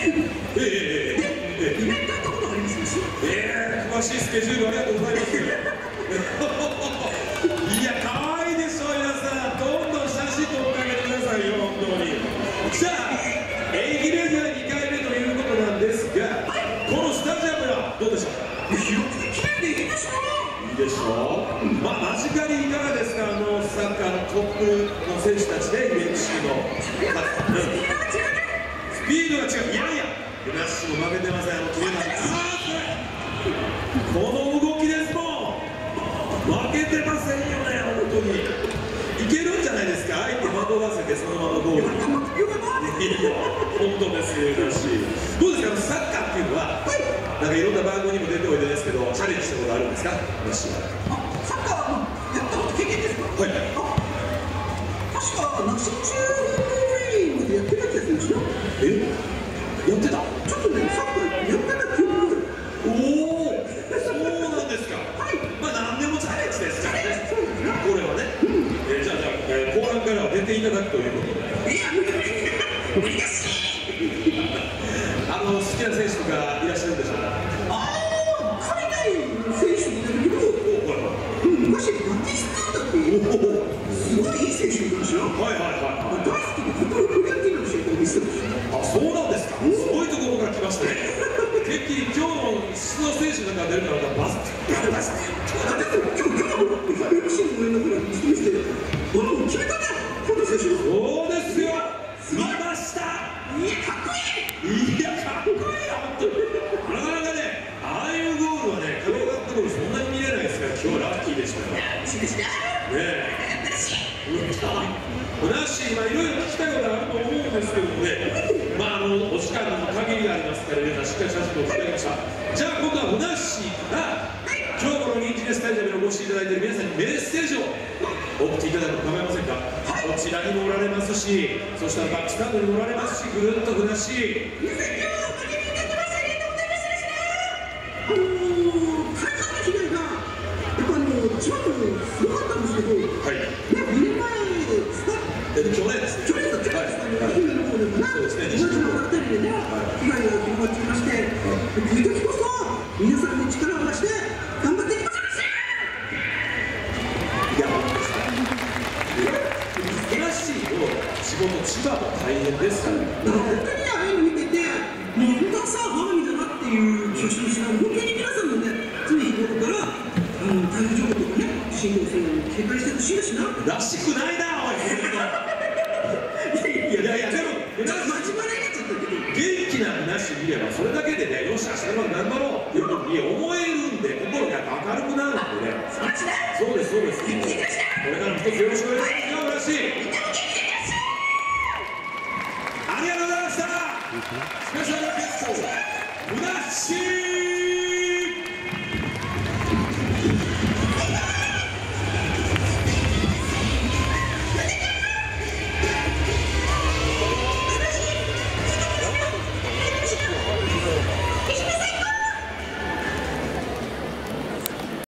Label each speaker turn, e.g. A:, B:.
A: イベントやったことありますし。
B: 詳しいスケジュールありがとうございます。いや、可愛いでしょ、皆さん。どんどん写真撮ってあげてくださいよ、本当に。さあ、演技レギュラー2回目ということなんですが、このスタジアムはどうでしょうか。
A: 広くて綺麗でいいでしょう。
B: いいでしょう。間近にいかがですか、サッカーのトップの選手たちで、メキシコの。スピードが違う。いやいや、フラッシュも負けてません。決めました。この動きですもん。負けてませんよね、本当に。いけるんじゃないですか、相手惑わせて、そのままゴール。いやいや、本当ですよ、らしい。どうですか、サッカーっていうのは、なんかいろんな番組にも出ておいでですけど、チャレンジしたことあるんですか、らしい。
A: サッカーやったこと経験ですか。
B: はい。
A: 確かナシチュールでやってたやつですよ。
B: やってた。
A: ちょっとね、サッカーやってた記憶が。
B: おお、そうなんですか。はい。まあ何でもチャレンジですからね。これはね。じゃあ後半からは出ていただくということで。
A: いや、無理です。
B: 好きな選手とかいらっしゃるんでしょうか。
A: 海外の選手もいるけど、昔バティスターだっていうすごいいい選手いるんですよ。大好きでフロレンティーノの試合を見せてました。
B: そうなんですか。すごいところから来ましたね。てっきり今日の出場選手なんか出るからバスってやりましたよ。
A: 今日MC の上の方に見せて決めたね、この選手。
B: そうですよ、見ました。
A: いや、かっこいい。
B: いや、かっこいいよ、本当に。なかなかね、ああいうゴールはね、神岡のところそんなに見れないですから、今日ラッキーでしたよ。
A: そうですね。
B: ふなっしー、いろいろ聞きたいことあると思うんですけどもね、お時間の限りがありますから、皆さんしっかり写真を撮っていきました。じゃあ今度はふなっしーが今日このニンジネスタジアムにお越しいただいている皆さんにメッセージを送っていただくと構いませんか。こちらにもおられますし、そしたらバックスタンドにもおられますし、ぐるっとふなっしー。
A: 皆さん、今日はおかげになってます。ありがとうございますですね。海外の被害がやっぱ千葉もすごかったんですけど、2年前ですか。
B: 去年ですね。
A: 去年だったんですかね。愛媛の方でもね、同じ物語でね、被害が広がっていまして、こういう時こそ皆さんに力を出して頑張っていきましょう。
B: いや、ふなっしーの仕事、千葉も大変ですから。
A: 本当にああいうの見てて、もう本当はさあ我が身だなっていう気がしますが、本当に皆さんもね、常日頃から台風情報とかね、地震動そういうのに警戒してほしいですしな。
B: らしくないな、おい。いや、でも、
A: 真面目になっちゃったけど。
B: 元気なふなっしー見れば、それだけでね、よし、明日まで頑張ろうっていうふうに思えるんで、心が明るくなるんでね。そうです、そうです。これからも一つよろしくお願いしますよ、ふなっしー。ありがとうございました。スペシャルゲスト、ふなっしー。